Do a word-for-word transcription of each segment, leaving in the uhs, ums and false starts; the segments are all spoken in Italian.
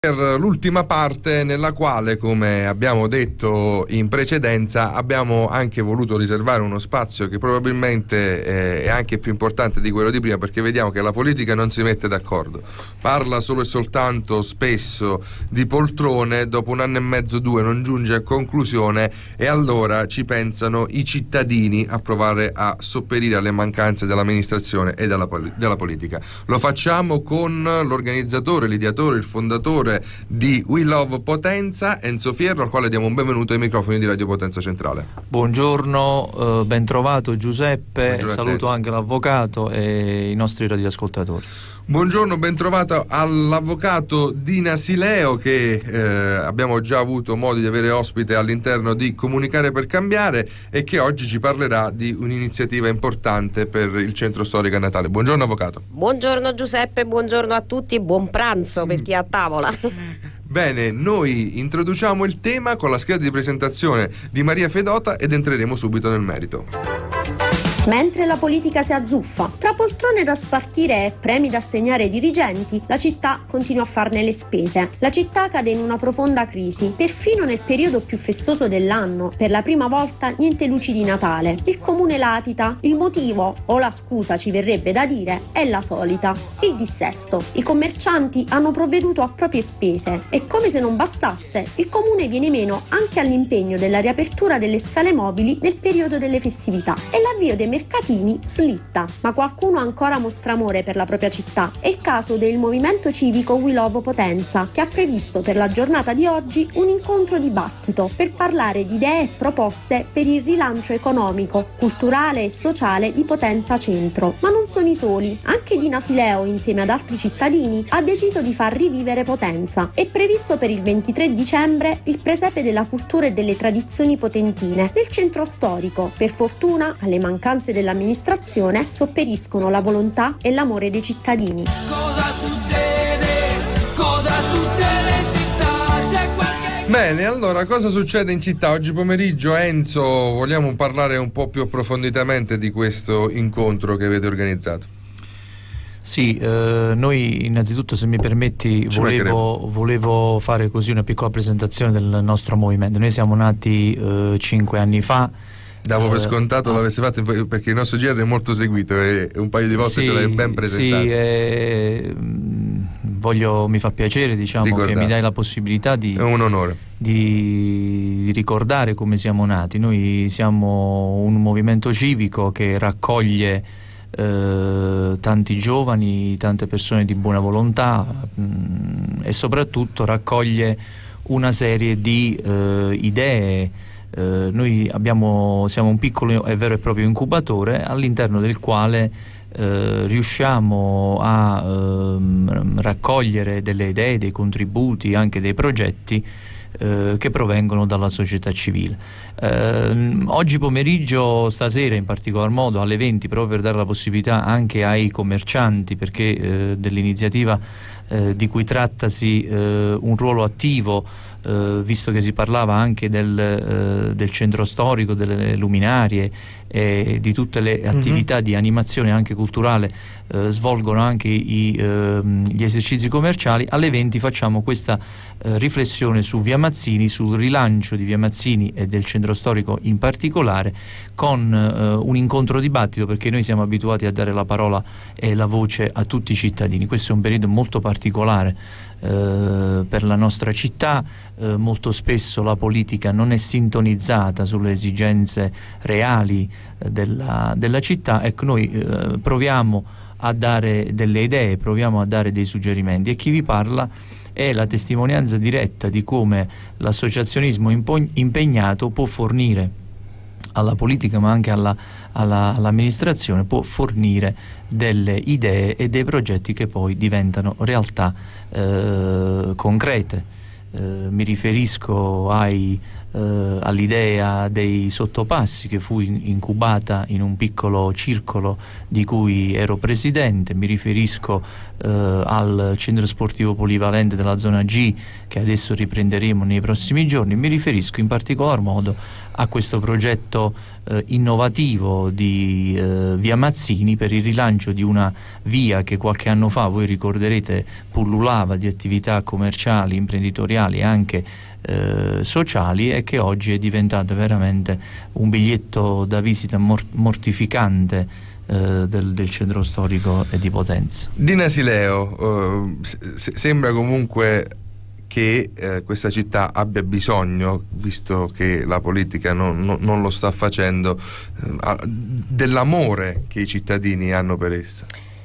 Per l'ultima parte, nella quale, come abbiamo detto in precedenza, abbiamo anche voluto riservare uno spazio che probabilmente eh, è anche più importante di quello di prima, perché vediamo che la politica non si mette d'accordo, parla solo e soltanto spesso di poltrone, dopo un anno e mezzo, due, non giunge a conclusione, e allora ci pensano i cittadini a provare a sopperire alle mancanze dell'amministrazione e della, della politica. Lo facciamo con l'organizzatore, l'ideatore, il fondatore di We Love Potenza, Enzo Fierro, al quale diamo un benvenuto ai microfoni di Radio Potenza Centrale. Buongiorno, eh, ben trovato Giuseppe. Buongiorno, saluto anche l'avvocato e i nostri radioascoltatori. Buongiorno, ben trovato all'avvocato Dina Sileo, che eh, abbiamo già avuto modo di avere ospite all'interno di Comunicare per Cambiare e che oggi ci parlerà di un'iniziativa importante per il centro storico a Natale. Buongiorno avvocato. Buongiorno Giuseppe, buongiorno a tutti, buon pranzo per chi è a tavola. Bene, noi introduciamo il tema con la scheda di presentazione di Maria Fedota ed entreremo subito nel merito. Mentre la politica si azzuffa, tra poltrone da spartire e premi da assegnare ai dirigenti, la città continua a farne le spese. La città cade in una profonda crisi, perfino nel periodo più festoso dell'anno. Per la prima volta niente luci di Natale. Il comune latita. Il motivo, o la scusa ci verrebbe da dire, è la solita: il dissesto. I commercianti hanno provveduto a proprie spese e, come se non bastasse, il comune viene meno anche all'impegno della riapertura delle scale mobili nel periodo delle festività e l'avvio dei mercatini slitta. Ma qualcuno ancora mostra amore per la propria città. È il caso del movimento civico We Love Potenza, che ha previsto per la giornata di oggi un incontro dibattito per parlare di idee e proposte per il rilancio economico, culturale e sociale di Potenza Centro. Ma non sono i soli. Anche Dina Sileo, insieme ad altri cittadini, ha deciso di far rivivere Potenza. È previsto per il ventitré dicembre il presepe della cultura e delle tradizioni potentine nel centro storico. Per fortuna, alle mancanze dell'amministrazione sopperiscono la volontà e l'amore dei cittadini. Cosa succede? Cosa succede in città? C'è qualche... Bene, allora cosa succede in città? Oggi pomeriggio, Enzo, vogliamo parlare un po' più approfonditamente di questo incontro che avete organizzato? Sì, eh, noi innanzitutto, se mi permetti, volevo, volevo fare così una piccola presentazione del nostro movimento. Noi siamo nati eh, cinque anni fa. Davo per scontato uh, l'avesse fatto, perché il nostro G R è molto seguito e un paio di volte sì, ce l'hai ben presentato. Sì, eh, voglio, mi fa piacere, diciamo, Ricordate. Che mi dai la possibilità di, è un onore. Di, di ricordare come siamo nati. Noi siamo un movimento civico che raccoglie eh, tanti giovani, tante persone di buona volontà mh, e soprattutto raccoglie una serie di eh, idee. Uh, noi abbiamo, siamo un piccolo e vero e proprio incubatore all'interno del quale uh, riusciamo a uh, raccogliere delle idee, dei contributi, anche dei progetti uh, che provengono dalla società civile. Uh, oggi pomeriggio, stasera in particolar modo alle venti, proprio per dare la possibilità anche ai commercianti, perché uh, dell'iniziativa uh, di cui trattasi uh, un ruolo attivo, Uh, visto che si parlava anche del, uh, del centro storico, delle luminarie e di tutte le attività mm-hmm. di animazione anche culturale, uh, svolgono anche i, uh, gli esercizi commerciali. Alle venti facciamo questa uh, riflessione su Via Mazzini, sul rilancio di Via Mazzini e del centro storico in particolare, con uh, un incontro dibattito, perché noi siamo abituati a dare la parola e la voce a tutti i cittadini. Questo è un periodo molto particolare Uh, per la nostra città. Uh, molto spesso la politica non è sintonizzata sulle esigenze reali uh, della, della città. Ecco, noi uh, proviamo a dare delle idee, proviamo a dare dei suggerimenti, e chi vi parla è la testimonianza diretta di come l'associazionismo impegnato può fornire alla politica, ma anche alla, alla, all'amministrazione, può fornire delle idee e dei progetti che poi diventano realtà eh, concrete eh, mi riferisco ai, eh, all'idea dei sottopassi, che fu in, incubata in un piccolo circolo di cui ero presidente, mi riferisco eh, al centro sportivo polivalente della zona G, che adesso riprenderemo nei prossimi giorni, mi riferisco in particolar modo a questo progetto eh, innovativo di eh, Via Mazzini per il rilancio di una via che qualche anno fa, voi ricorderete, pullulava di attività commerciali, imprenditoriali e anche eh, sociali, e che oggi è diventata veramente un biglietto da visita mort- mortificante eh, del, del centro storico di Potenza. Dina Sileo, eh, se- sembra comunque che eh, questa città abbia bisogno, visto che la politica non, non, non lo sta facendo, eh, dell'amore che i cittadini hanno per essa.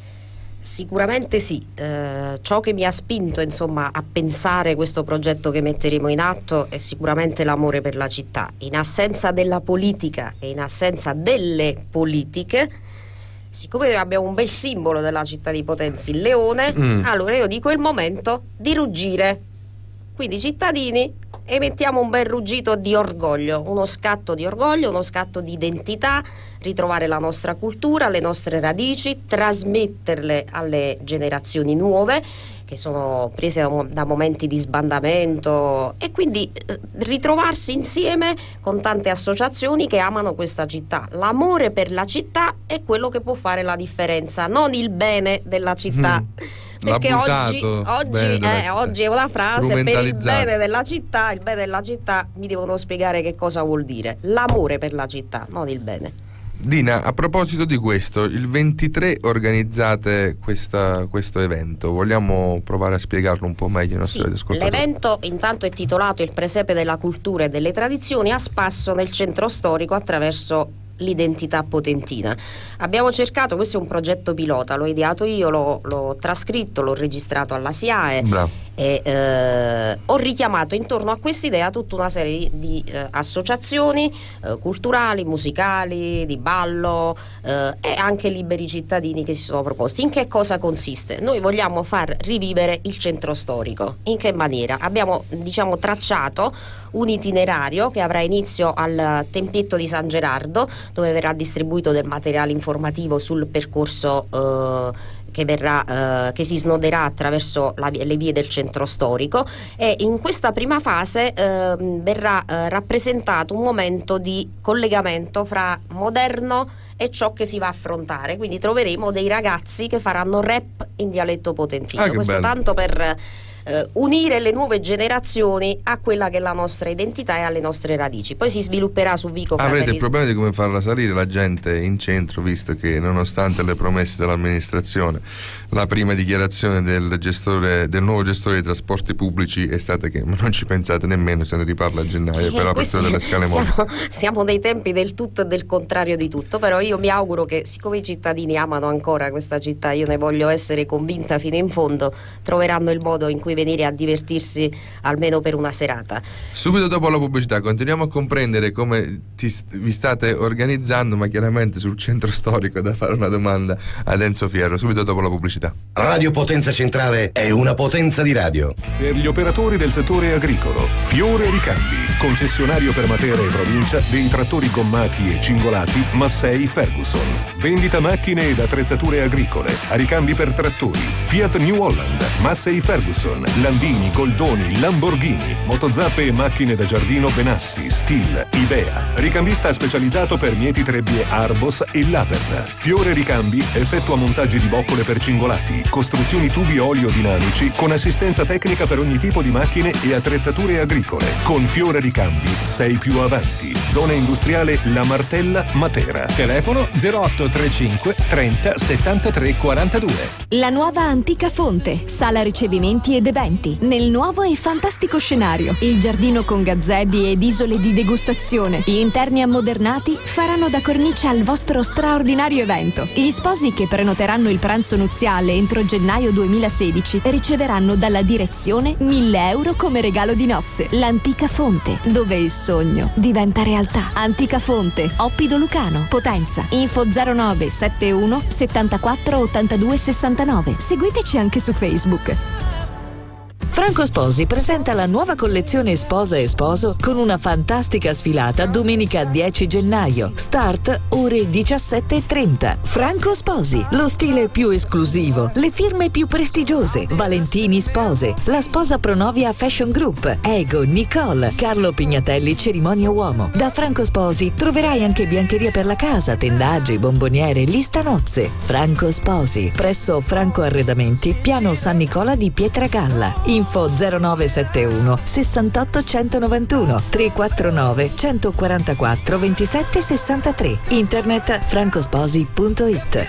Sicuramente sì, eh, ciò che mi ha spinto insomma a pensare questo progetto che metteremo in atto è sicuramente l'amore per la città. In assenza della politica e in assenza delle politiche, siccome abbiamo un bel simbolo della città di Potenza, il leone, mm. allora io dico è il momento di ruggire. Quindi cittadini, emettiamo un bel ruggito di orgoglio, uno scatto di orgoglio, uno scatto di identità, ritrovare la nostra cultura, le nostre radici, trasmetterle alle generazioni nuove che sono prese da, da momenti di sbandamento, e quindi eh, ritrovarsi insieme con tante associazioni che amano questa città. L'amore per la città è quello che può fare la differenza, non il bene della città. Mm. Perché oggi, oggi, eh, oggi è una frase: per il bene della città, il bene della città, mi devono spiegare che cosa vuol dire. L'amore per la città, non il bene. Dina, a proposito di questo, il ventitré organizzate questa, questo evento, vogliamo provare a spiegarlo un po' meglio ai nostri sì, ascoltatori? L'evento intanto è titolato Il presepe della cultura e delle tradizioni, a spasso nel centro storico attraverso l'identità potentina. Abbiamo cercato, questo è un progetto pilota, l'ho ideato io, l'ho, l'ho trascritto, l'ho registrato alla SIAE. Bravo. E eh, ho richiamato intorno a quest'idea tutta una serie di eh, associazioni eh, culturali, musicali, di ballo eh, e anche liberi cittadini che si sono proposti. In che cosa consiste? Noi vogliamo far rivivere il centro storico. In che maniera? Abbiamo, diciamo, tracciato un itinerario che avrà inizio al Tempietto di San Gerardo, dove verrà distribuito del materiale informativo sul percorso eh, che verrà, eh, che si snoderà attraverso la, le vie del centro storico, e in questa prima fase eh, verrà eh, rappresentato un momento di collegamento fra moderno e ciò che si va a affrontare. Quindi troveremo dei ragazzi che faranno rap in dialetto potentino. Ah, questo bello. Tanto per Uh, unire le nuove generazioni a quella che è la nostra identità e alle nostre radici. Poi si svilupperà su Vico Fratelli. Avrete il problema di come farla salire la gente in centro, visto che nonostante le promesse dell'amministrazione, la prima dichiarazione del gestore, del nuovo gestore dei trasporti pubblici è stata che non ci pensate nemmeno, se ne riparla a gennaio, eh, per l'apertura delle scale mobili. Siamo, siamo nei tempi del tutto e del contrario di tutto, però io mi auguro che, siccome i cittadini amano ancora questa città, io ne voglio essere convinta fino in fondo, troveranno il modo in cui venire a divertirsi almeno per una serata. Subito dopo la pubblicità continuiamo a comprendere come ti, vi state organizzando, ma chiaramente sul centro storico, da fare una domanda ad Enzo Fierro subito dopo la pubblicità. Radio Potenza Centrale è una potenza di radio. Per gli operatori del settore agricolo, Fiore Ricambi, concessionario per Matera e provincia dei trattori gommati e cingolati Massey Ferguson. Vendita macchine ed attrezzature agricole, a ricambi per trattori, Fiat New Holland, Massey Ferguson, Landini, Goldoni, Lamborghini, motozappe e macchine da giardino Benassi, Stihl, Ibea. Ricambista specializzato per mieti trebbie Arbos e Lavern. Fiore Ricambi effettua montaggi di boccole per cingolati, costruzioni tubi oleodinamici con assistenza tecnica per ogni tipo di macchine e attrezzature agricole. Con Fiore Ricambi sei più avanti. Zona industriale La Martella, Matera. Telefono zero otto trentacinque trenta settantatré quarantadue. La nuova Antica Fonte, sala ricevimenti ed eventi, nel nuovo e fantastico scenario. Il giardino con gazebi ed isole di degustazione. Gli interni ammodernati faranno da cornice al vostro straordinario evento. Gli sposi che prenoteranno il pranzo nuziale entro gennaio duemilasedici riceveranno dalla direzione mille euro come regalo di nozze. L'Antica Fonte, dove il sogno diventa realtà. Antica Fonte, Oppido Lucano, Potenza. Info zero nove sette uno settantaquattro ottantadue sessantanove. Seguiteci anche su Facebook. Franco Sposi presenta la nuova collezione Sposa e Sposo con una fantastica sfilata domenica dieci gennaio. Start ore diciassette e trenta. Franco Sposi, lo stile più esclusivo, le firme più prestigiose. Valentini Spose, la sposa Pronovia Fashion Group, Ego, Nicole, Carlo Pignatelli Cerimonia Uomo. Da Franco Sposi troverai anche biancheria per la casa, tendaggi, bomboniere, lista nozze. Franco Sposi, presso Franco Arredamenti, piano San Nicola di Pietragalla. Info zero nove sette uno sessantotto centonovantuno trecentoquarantanove centoquarantaquattro ventisette sessantatré. Internet francosposi punto it.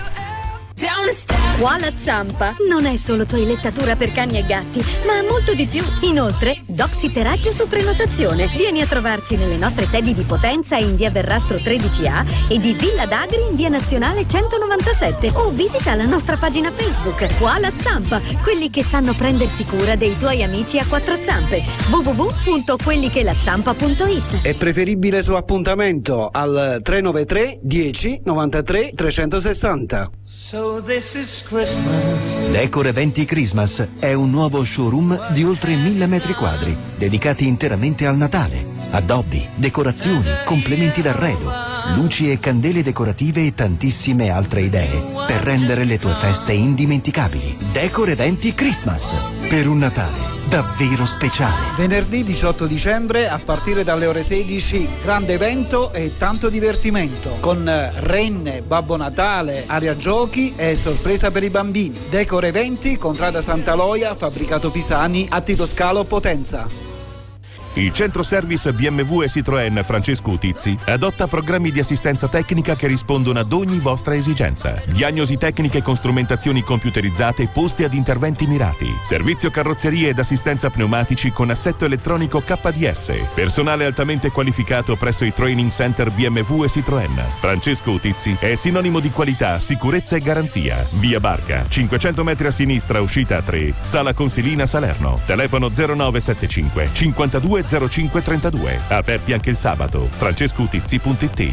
Koala Zampa non è solo toilettatura per cani e gatti, ma molto di più. Inoltre, doxiteraggio su prenotazione. Vieni a trovarci nelle nostre sedi di Potenza in via Verrastro tredici A e di Villa d'Agri in via Nazionale centonovantasette, o visita la nostra pagina Facebook Koala Zampa, quelli che sanno prendersi cura dei tuoi amici a quattro zampe. w w w punto quellichelazampa punto it. È preferibile su appuntamento al tre nove tre dieci novantatré trecentosessanta. So this is Christmas. Decor Eventi Christmas è un nuovo showroom di oltre mille metri quadri dedicati interamente al Natale. Addobbi, decorazioni, complementi d'arredo, luci e candele decorative e tantissime altre idee per rendere le tue feste indimenticabili. Decor Eventi Christmas, per un Natale davvero speciale. Venerdì diciotto dicembre a partire dalle ore sedici, grande evento e tanto divertimento con renne, Babbo Natale, area giochi e sorpresa per i bambini. Decor Eventi, Contrada Sant'Aloia, Fabbricato Pisani, a Tito Scalo, Potenza. Il centro service B M W e Citroën Francesco Utizzi adotta programmi di assistenza tecnica che rispondono ad ogni vostra esigenza. Diagnosi tecniche con strumentazioni computerizzate poste ad interventi mirati. Servizio carrozzerie ed assistenza pneumatici con assetto elettronico K D S. Personale altamente qualificato presso i training center B M W e Citroën. Francesco Utizzi è sinonimo di qualità, sicurezza e garanzia. Via Barca, cinquecento metri a sinistra, uscita a tre, Sala Consilina, Salerno. Telefono zero nove sette cinque cinquantadue zero cinque trentadue. Aperti anche il sabato. francesco utizzi punto it.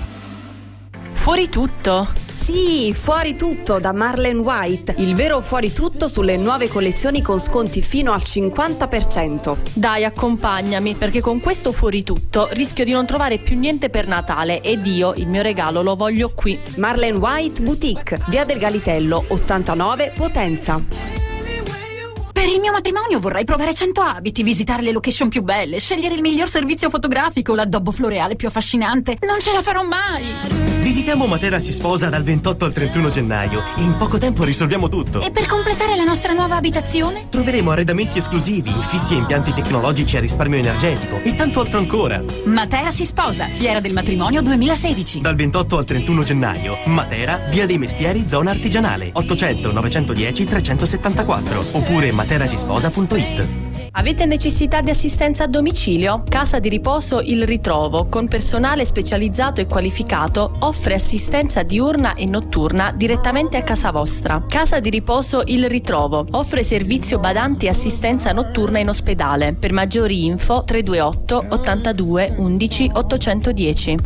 Fuori tutto. Sì, fuori tutto da Marlene White, il vero fuori tutto sulle nuove collezioni con sconti fino al cinquanta per cento. Dai, accompagnami, perché con questo fuori tutto rischio di non trovare più niente per Natale ed io il mio regalo lo voglio qui. Marlene White Boutique, via del Galitello ottantanove, Potenza. Per il mio matrimonio vorrei provare cento abiti, visitare le location più belle, scegliere il miglior servizio fotografico, l'addobbo floreale più affascinante. Non ce la farò mai! Visitiamo Matera si sposa dal ventotto al trentuno gennaio e in poco tempo risolviamo tutto. E per completare la nostra nuova abitazione? Troveremo arredamenti esclusivi, infissi e impianti tecnologici a risparmio energetico e tanto altro ancora. Matera si sposa, Fiera del Matrimonio duemilasedici. Dal ventotto al trentuno gennaio, Matera, via dei Mestieri, zona artigianale, ottocento novecentodieci trecentosettantaquattro, oppure materasisposa punto it. Avete necessità di assistenza a domicilio? Casa di riposo Il Ritrovo, con personale specializzato e qualificato, offre assistenza diurna e notturna direttamente a casa vostra. Casa di riposo Il Ritrovo offre servizio badanti e assistenza notturna in ospedale. Per maggiori info tre due otto ottantadue undici ottocentodieci.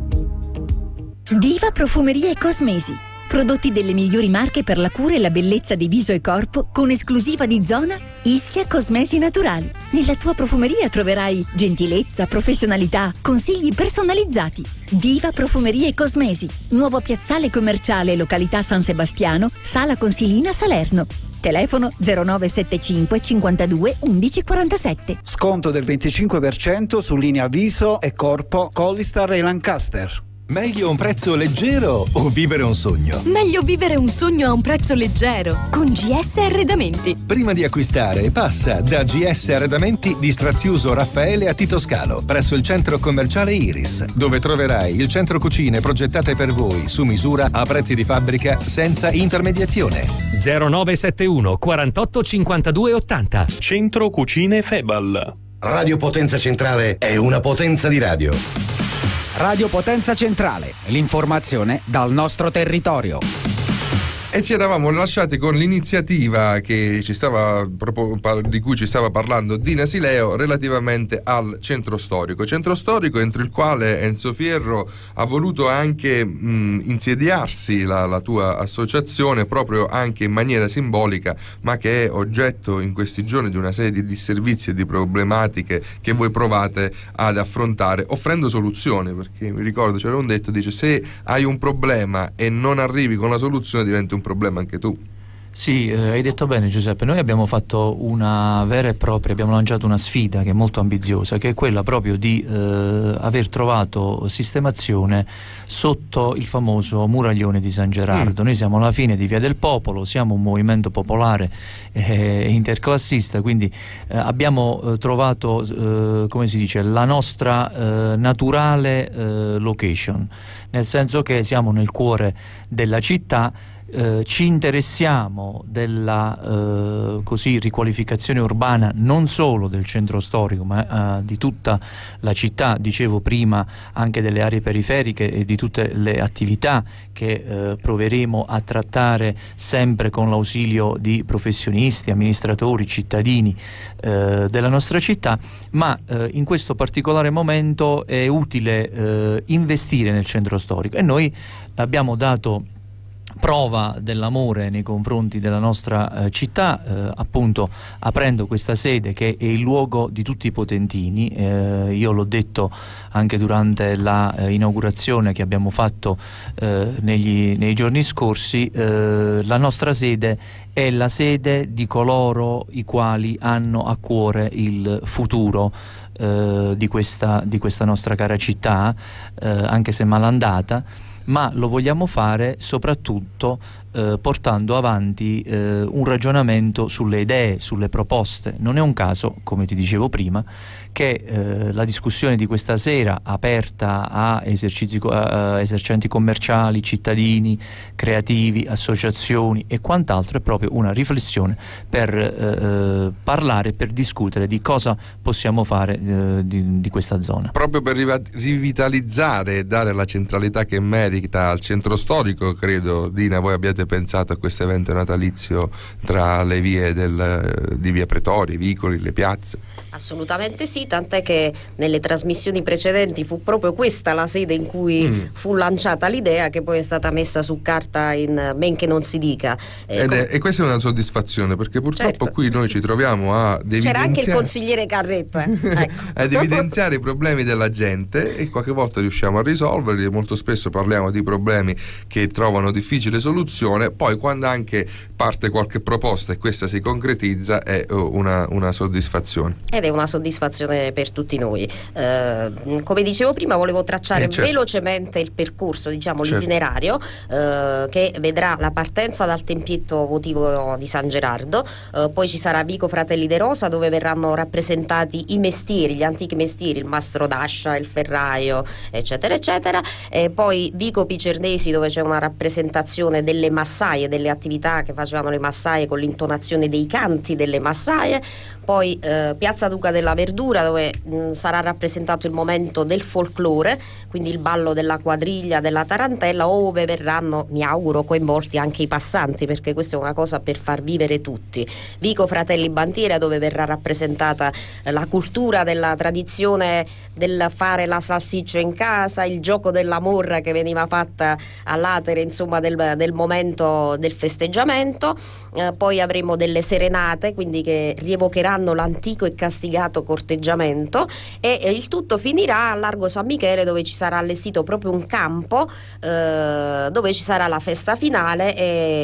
Diva Profumeria e Cosmesi. Prodotti delle migliori marche per la cura e la bellezza di viso e corpo, con esclusiva di zona Ischia Cosmesi Naturali. Nella tua profumeria troverai gentilezza, professionalità, consigli personalizzati. Diva Profumeria e Cosmesi, nuovo piazzale commerciale, località San Sebastiano, Sala Consilina, Salerno. Telefono zero nove sette cinque cinquantadue undici quarantasette. Sconto del venticinque per cento su linea viso e corpo Collistar e Lancaster. Meglio un prezzo leggero o vivere un sogno? Meglio vivere un sogno a un prezzo leggero con G S Arredamenti. Prima di acquistare passa da G S Arredamenti di Straziuso Raffaele a Tito Scalo, presso il centro commerciale Iris, dove troverai il centro cucine progettate per voi su misura a prezzi di fabbrica senza intermediazione. zero nove sette uno quarantotto cinquantadue ottanta. Centro Cucine Febal. Radio Potenza Centrale è una potenza di radio. Radio Potenza Centrale, l'informazione dal nostro territorio. E ci eravamo lasciati con l'iniziativa che ci stava, di cui ci stava parlando Dina Sileo relativamente al centro storico. Centro storico entro il quale Enzo Fierro ha voluto anche mh, insediarsi la, la tua associazione, proprio anche in maniera simbolica, ma che è oggetto in questi giorni di una serie di disservizi e di problematiche che voi provate ad affrontare, offrendo soluzioni, perché mi ricordo c'era un detto, dice: se hai un problema e non arrivi con la soluzione diventi un problema anche tu. Sì, eh, hai detto bene Giuseppe, noi abbiamo fatto una vera e propria, abbiamo lanciato una sfida che è molto ambiziosa, che è quella proprio di eh, aver trovato sistemazione sotto il famoso muraglione di San Gerardo. Mm. Noi siamo alla fine di Via del Popolo, siamo un movimento popolare eh, interclassista, quindi eh, abbiamo eh, trovato, eh, come si dice, la nostra eh, naturale eh, location, nel senso che siamo nel cuore della città. Eh, ci interessiamo della eh, così riqualificazione urbana non solo del centro storico ma eh, di tutta la città, dicevo prima anche delle aree periferiche e di tutte le attività che eh, proveremo a trattare sempre con l'ausilio di professionisti, amministratori, cittadini eh, della nostra città, ma eh, in questo particolare momento è utile eh, investire nel centro storico e noi abbiamo dato prova dell'amore nei confronti della nostra eh, città, eh, appunto aprendo questa sede che è il luogo di tutti i potentini. Eh, io l'ho detto anche durante la eh, inaugurazione che abbiamo fatto eh, negli, nei giorni scorsi, eh, la nostra sede è la sede di coloro i quali hanno a cuore il futuro eh, di, questa, di questa nostra cara città, eh, anche se malandata, ma lo vogliamo fare soprattutto eh, portando avanti eh, un ragionamento sulle idee, sulle proposte. Non è un caso, come ti dicevo prima, che eh, la discussione di questa sera, aperta a esercizi, a esercenti commerciali, cittadini, creativi, associazioni e quant'altro, è proprio una riflessione per eh, parlare, per discutere di cosa possiamo fare eh, di, di questa zona. Proprio per rivitalizzare e dare la centralità che merita al centro storico, credo, Dina, voi abbiate pensato a questo evento natalizio tra le vie del, di Via Pretori, i vicoli, le piazze? Assolutamente sì, tant'è che nelle trasmissioni precedenti fu proprio questa la sede in cui mm. fu lanciata l'idea, che poi è stata messa su carta in men che non si dica. Eh, Ed com- è, e questa è una soddisfazione, perché purtroppo certo. qui noi ci troviamo a C'era anche il consigliere Carretta ecco. ad evidenziare i problemi della gente, e qualche volta riusciamo a risolverli, molto spesso parliamo di problemi che trovano difficile soluzione, poi quando anche parte qualche proposta e questa si concretizza è una, una soddisfazione. Ed è una soddisfazione per tutti noi. Eh, come dicevo prima, volevo tracciare eh, certo. velocemente il percorso, diciamo certo. l'itinerario, eh, che vedrà la partenza dal tempietto votivo di San Gerardo, eh, poi ci sarà Vico Fratelli de Rosa, dove verranno rappresentati i mestieri, gli antichi mestieri, il mastro d'ascia, il ferraio, eccetera eccetera, e poi Vico Picernesi, dove c'è una rappresentazione delle massaie, delle attività che facevano le massaie con l'intonazione dei canti delle massaie, poi eh, Piazza Duca della Verdura, dove mh, sarà rappresentato il momento del folklore, quindi il ballo della quadriglia, della tarantella, ove verranno, mi auguro, coinvolti anche i passanti, perché questa è una cosa per far vivere tutti. Vico Fratelli Bantiera, dove verrà rappresentata eh, la cultura della tradizione del fare la salsiccia in casa, il gioco della morra che veniva fatta all'atere, insomma, del, del momento del festeggiamento. Eh, poi avremo delle serenate, quindi che rievocheranno l'antico e castigato corteggiamento, e eh, il tutto finirà a Largo San Michele, dove ci sarà allestito proprio un campo eh, dove ci sarà la festa finale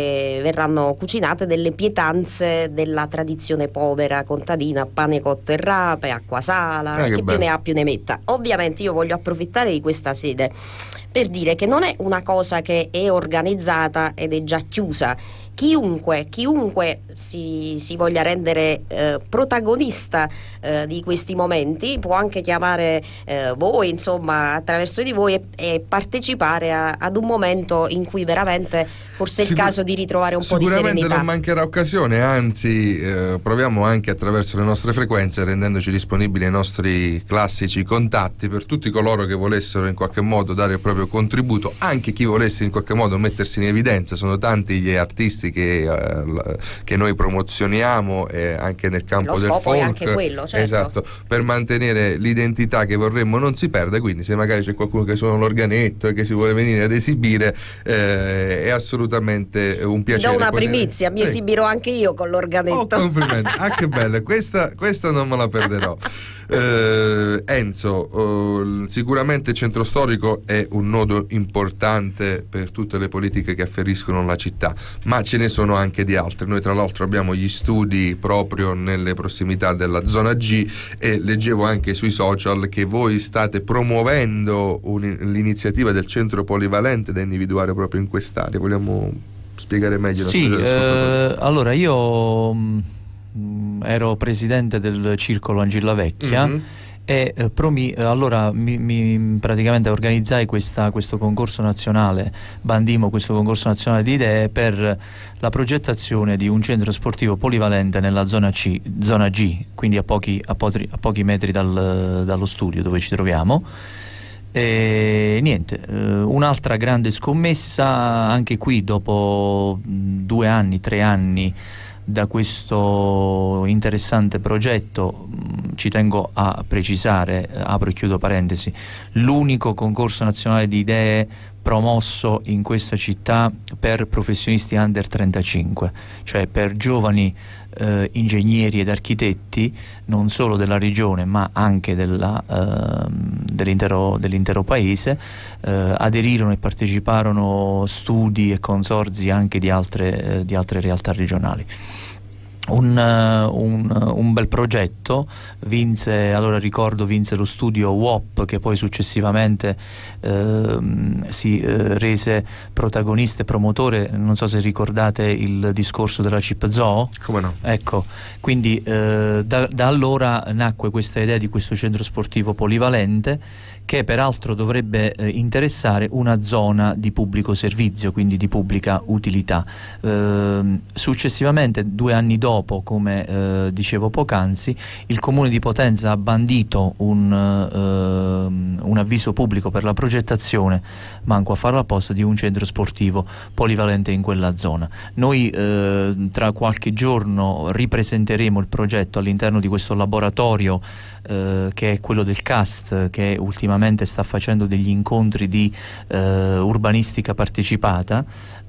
e verranno cucinate delle pietanze della tradizione povera contadina, pane cotto e rape, acqua sala, eh, che, che più ne ha più ne metta. Ovviamente io voglio approfittare di questa sede per dire che non è una cosa che è organizzata ed è già chiusa. chiunque, chiunque si, si voglia rendere eh, protagonista eh, di questi momenti può anche chiamare eh, voi, insomma, attraverso di voi e, e partecipare a, ad un momento in cui veramente forse è il Sicur- caso di ritrovare un po' di serenità. Sicuramente non mancherà occasione, anzi eh, proviamo anche attraverso le nostre frequenze, rendendoci disponibili ai nostri classici contatti per tutti coloro che volessero in qualche modo dare il proprio contributo, anche chi volesse in qualche modo mettersi in evidenza. Sono tanti gli artisti che, eh, che noi promozioniamo eh, anche nel campo Lo del scopo folk, è anche quello, certo. Esatto, per mantenere l'identità che vorremmo non si perda. Quindi se magari c'è qualcuno che suona l'organetto e che si vuole venire ad esibire, eh, è assolutamente un Ti piacere. do una poter... primizia, mi Prego. esibirò anche io con l'organetto. Oh, complimenti, ah che bella, questa, questa non me la perderò. Eh, Enzo, eh, sicuramente il centro storico è un nodo importante per tutte le politiche che afferiscono la città, ma ce ne sono anche di altre. Noi tra l'altro abbiamo gli studi proprio nelle prossimità della zona G e leggevo anche sui social che voi state promuovendo l'iniziativa del centro polivalente da individuare proprio in quest'area. Vogliamo spiegare meglio? Sì, eh, allora io mh, ero presidente del circolo Angilla Vecchia, mm-hmm. e eh, promi, eh, allora mi, mi praticamente organizzai questa, questo concorso nazionale, bandimo questo concorso nazionale di idee per la progettazione di un centro sportivo polivalente nella zona C, zona G, quindi a pochi, a potri, a pochi metri dal, dallo studio dove ci troviamo. E niente, eh, un'altra grande scommessa anche qui dopo due anni, tre anni da questo interessante progetto. Ci tengo a precisare, apro e chiudo parentesi, l'unico concorso nazionale di idee promosso in questa città per professionisti under trentacinque, cioè per giovani eh, ingegneri ed architetti non solo della regione ma anche della, eh, dell'intero, dell'intero paese. Eh, aderirono e parteciparono studi e consorzi anche di altre, eh, di altre realtà regionali. Un, un, un bel progetto, vinse, allora ricordo vinse lo studio W O P, che poi successivamente eh, si eh, rese protagonista e promotore. Non so se ricordate il discorso della Cip Zoo. Come no? Ecco, quindi eh, da, da allora nacque questa idea di questo centro sportivo polivalente, che peraltro dovrebbe eh, interessare una zona di pubblico servizio, quindi di pubblica utilità. Eh, successivamente, due anni dopo, come eh, dicevo poc'anzi, il Comune di Potenza ha bandito un, eh, un avviso pubblico per la progettazione, manco a farlo apposta, di un centro sportivo polivalente in quella zona. Noi eh, tra qualche giorno ripresenteremo il progetto all'interno di questo laboratorio eh, che è quello del C A S T, che ultimamente sta facendo degli incontri di eh, urbanistica partecipata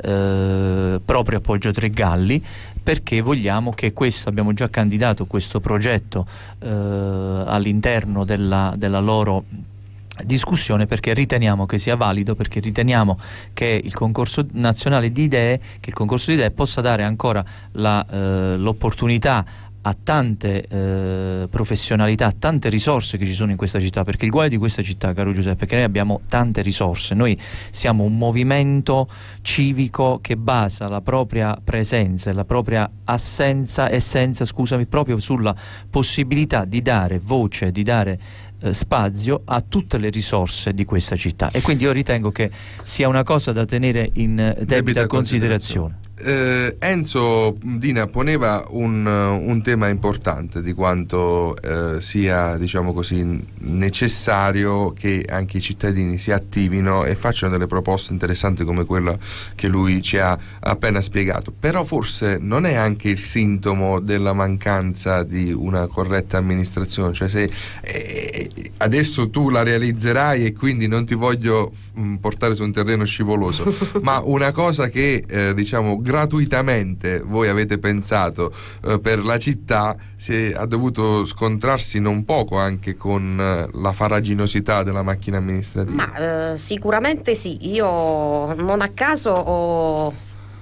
eh, proprio a Poggio Tre Galli, perché vogliamo che questo, abbiamo già candidato questo progetto eh, all'interno della, della loro discussione, perché riteniamo che sia valido, perché riteniamo che il concorso nazionale di idee, che il concorso di idee possa dare ancora la, eh, l'opportunità a tante eh, professionalità, a tante risorse che ci sono in questa città, perché il guaio di questa città, caro Giuseppe, è che noi abbiamo tante risorse. Noi siamo un movimento civico che basa la propria presenza e la propria assenza, essenza, scusami, proprio sulla possibilità di dare voce, di dare eh, spazio a tutte le risorse di questa città, e quindi io ritengo che sia una cosa da tenere in debita, debita considerazione. considerazione. Eh, Enzo Dina poneva un, un tema importante di quanto eh, sia, diciamo così, necessario che anche i cittadini si attivino e facciano delle proposte interessanti come quella che lui ci ha appena spiegato. Però forse non è anche il sintomo della mancanza di una corretta amministrazione, cioè se eh, adesso tu la realizzerai e quindi non ti voglio mh, portare su un terreno scivoloso, ma una cosa che eh, diciamo gratuitamente voi avete pensato eh, per la città si ha dovuto scontrarsi non poco anche con eh, la farraginosità della macchina amministrativa. Ma eh, sicuramente sì. Io non a caso ho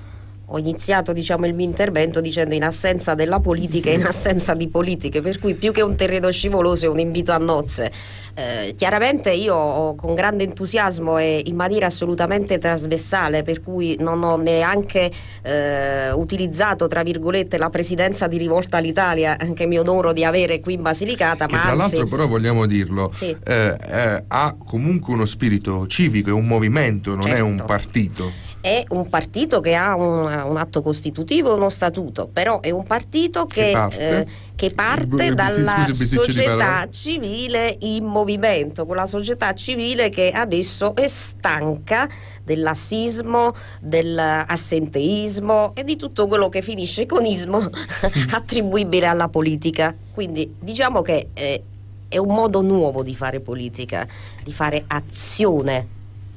ho iniziato diciamo il mio intervento dicendo in assenza della politica e in assenza di politiche, per cui più che un terreno scivoloso è un invito a nozze. Eh, chiaramente io con grande entusiasmo e in maniera assolutamente trasversale, per cui non ho neanche eh, utilizzato tra virgolette la presidenza di Rivolta all'Italia, che mi onoro di avere qui in Basilicata, che ma tra anzi, l'altro però vogliamo dirlo, sì. eh, eh, ha comunque uno spirito civico, è un movimento, non certo. è un partito. È un partito che ha un, un atto costitutivo e uno statuto, però è un partito che, che parte, eh, che parte dalla società civile in movimento, quella società civile che adesso è stanca del lassismo, dell'assenteismo e di tutto quello che finisce con ismo attribuibile alla politica. Quindi diciamo che eh, è un modo nuovo di fare politica, di fare azione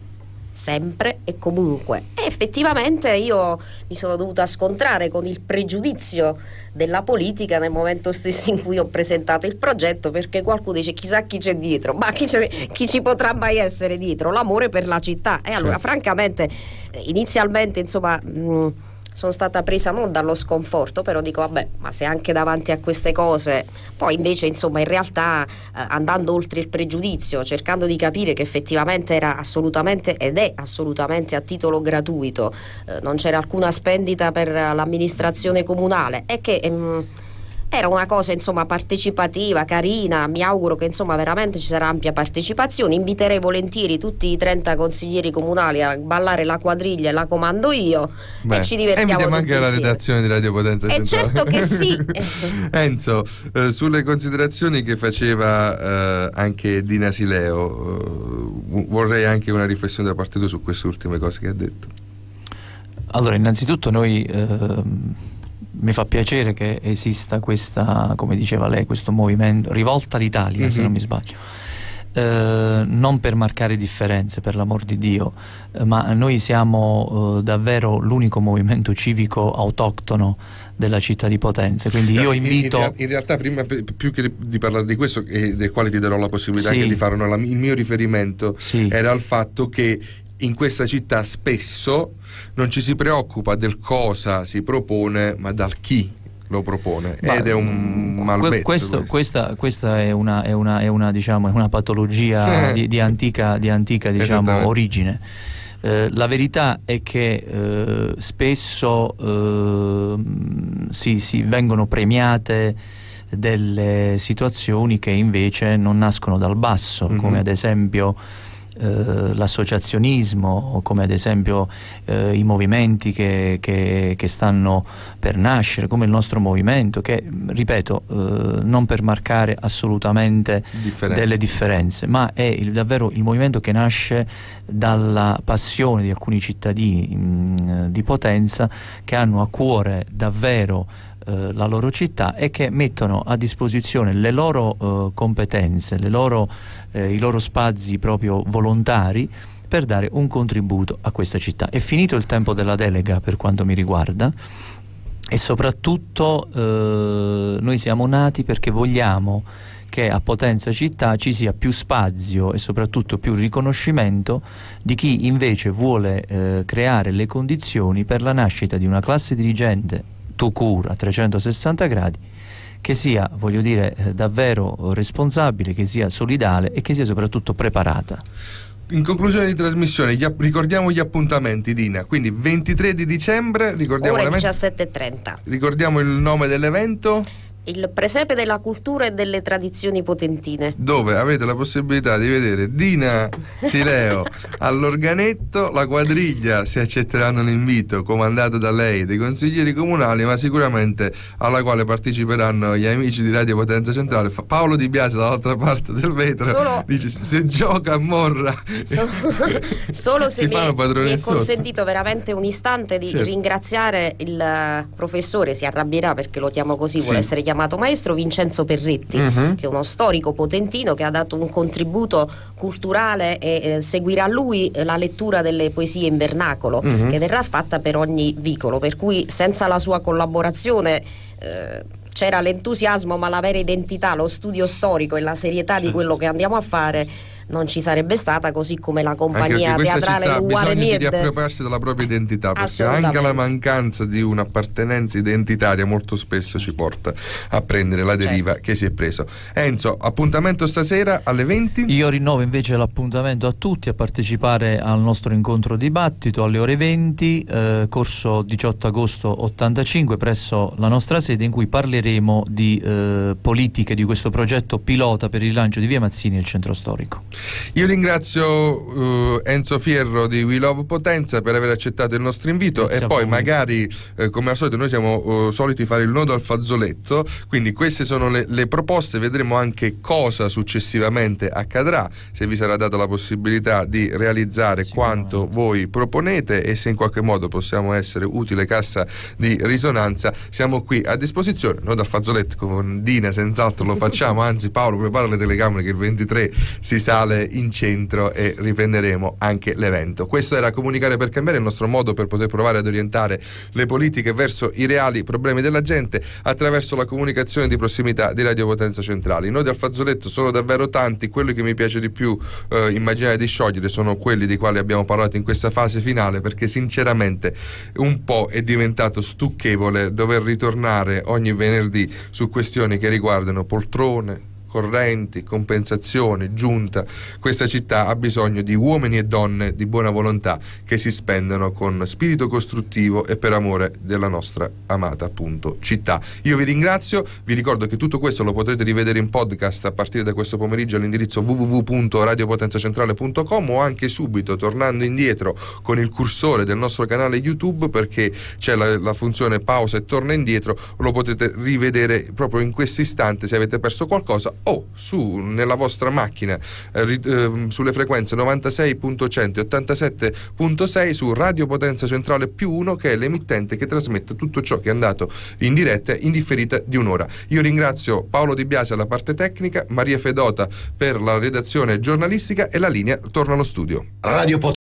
sempre e comunque, e effettivamente io mi sono dovuta scontrare con il pregiudizio della politica nel momento stesso in cui ho presentato il progetto, perché qualcuno dice chissà chi c'è dietro, ma chi, chi ci potrà mai essere dietro? L'amore per la città. E allora, certo. francamente, inizialmente insomma mh, sono stata presa non dallo sconforto, però dico vabbè, ma se anche davanti a queste cose, poi invece insomma in realtà eh, andando oltre il pregiudizio, cercando di capire che effettivamente era assolutamente ed è assolutamente a titolo gratuito, eh, non c'era alcuna spendita per l'amministrazione comunale e che ehm, era una cosa insomma partecipativa, carina. Mi auguro che insomma veramente ci sarà ampia partecipazione. Inviterei volentieri tutti i trenta consiglieri comunali a ballare la quadriglia e la comando io. Beh, e ci divertiamo invitiamo tutti anche la insieme. redazione di Radio Potenza E Centrale. certo che sì. Enzo, eh, sulle considerazioni che faceva eh, anche Dina Sileo, eh, vorrei anche una riflessione da parte tua su queste ultime cose che ha detto. Allora, innanzitutto noi ehm, mi fa piacere che esista questa, come diceva lei, questo movimento Rivolta all'Italia, mm-hmm. se non mi sbaglio, eh, non per marcare differenze, per l'amor di Dio, eh, ma noi siamo eh, davvero l'unico movimento civico autoctono della città di Potenza, quindi io invito in, in, in realtà prima più che di parlare di questo, e del quale ti darò la possibilità sì. anche di fare una, il mio riferimento sì. era al fatto che in questa città spesso non ci si preoccupa del cosa si propone, ma dal chi lo propone, ma ed è un malvezzo. Questo, questo. Questa, questa è una, è una, è una, diciamo, è una patologia di, di antica, di antica diciamo, origine. Eh, la verità è che eh, spesso eh, si, si vengono premiate delle situazioni che invece non nascono dal basso, mm-hmm. come ad esempio Uh, l'associazionismo, come ad esempio uh, i movimenti che, che, che stanno per nascere, come il nostro movimento, che ripeto uh, non per marcare assolutamente differenze. delle differenze, ma è il, davvero il movimento che nasce dalla passione di alcuni cittadini mh, di Potenza, che hanno a cuore davvero uh, la loro città e che mettono a disposizione le loro uh, competenze, le loro Eh, i loro spazi proprio volontari per dare un contributo a questa città. È finito il tempo della delega per quanto mi riguarda, e soprattutto eh, noi siamo nati perché vogliamo che a Potenza città ci sia più spazio e soprattutto più riconoscimento di chi invece vuole eh, creare le condizioni per la nascita di una classe dirigente tout court a trecentosessanta gradi, che sia, voglio dire, eh, davvero responsabile, che sia solidale e che sia soprattutto preparata. In conclusione di trasmissione, gli app- ricordiamo gli appuntamenti, Dina. Quindi ventitré di dicembre, ricordiamo ore l'evento. diciassette e trenta. Ricordiamo il nome dell'evento. Il Presepe della Cultura e delle Tradizioni Potentine, dove avrete la possibilità di vedere Dina Sileo all'organetto, la quadriglia, se accetteranno l'invito, comandata da lei, dei consiglieri comunali, ma sicuramente alla quale parteciperanno gli amici di Radio Potenza Centrale. Paolo Di Biase dall'altra parte del vetro solo, dice: se gioca a Morra solo, solo se mi è, mi è consentito veramente un istante di certo. ringraziare il professore, si arrabbierà perché lo chiamo così, sì. vuole essere chiamato maestro, Vincenzo Perretti, uh-huh. che è uno storico potentino che ha dato un contributo culturale, e eh, seguirà lui la lettura delle poesie in vernacolo, uh-huh. che verrà fatta per ogni vicolo, per cui senza la sua collaborazione eh, c'era l'entusiasmo, ma la vera identità, lo studio storico e la serietà certo. di quello che andiamo a fare non ci sarebbe stata, così come la compagnia anche teatrale città Uguale bisogna di Mirde. riappropriarsi della propria identità, perché anche la mancanza di un'appartenenza identitaria molto spesso ci porta a prendere la deriva certo. che si è preso. Enzo, appuntamento stasera alle venti? Io rinnovo invece l'appuntamento a tutti a partecipare al nostro incontro dibattito alle ore venti, eh, corso diciotto agosto ottantacinque presso la nostra sede, in cui parleremo di eh, politiche di questo progetto pilota per il rilancio di Via Mazzini e il centro storico. Io ringrazio uh, Enzo Fierro di We Love Potenza per aver accettato il nostro invito. Grazie e poi magari eh, come al solito noi siamo uh, soliti fare il nodo al fazzoletto, quindi queste sono le, le proposte, vedremo anche cosa successivamente accadrà, se vi sarà data la possibilità di realizzare quanto voi proponete e se in qualche modo possiamo essere utile cassa di risonanza. Siamo qui a disposizione. Nodo al fazzoletto con Dina senz'altro lo facciamo, anzi Paolo prepara le telecamere che il ventitré si sale in centro e riprenderemo anche l'evento. Questo era Comunicare per Cambiare, il nostro modo per poter provare ad orientare le politiche verso i reali problemi della gente attraverso la comunicazione di prossimità di Radio Potenza Centrale. I nodi al fazzoletto sono davvero tanti, quelli che mi piace di più eh, immaginare di sciogliere sono quelli dei quali abbiamo parlato in questa fase finale, perché sinceramente un po' è diventato stucchevole dover ritornare ogni venerdì su questioni che riguardano poltrone, correnti, compensazioni, giunta. Questa città ha bisogno di uomini e donne di buona volontà che si spendono con spirito costruttivo e per amore della nostra amata appunto città. Io vi ringrazio, vi ricordo che tutto questo lo potrete rivedere in podcast a partire da questo pomeriggio all'indirizzo w w w punto radio potenza centrale punto com o anche subito tornando indietro con il cursore del nostro canale YouTube, perché c'è la, la funzione pausa e torna indietro, lo potete rivedere proprio in questo istante se avete perso qualcosa, o su nella vostra macchina eh, eh, sulle frequenze novantasei punto cento e ottantasette punto sei su Radio Potenza Centrale più uno, che è l'emittente che trasmette tutto ciò che è andato in diretta in differita di un'ora. Io ringrazio Paolo Di Biasi alla parte tecnica, Maria Fedota per la redazione giornalistica e la linea torna allo studio. Radio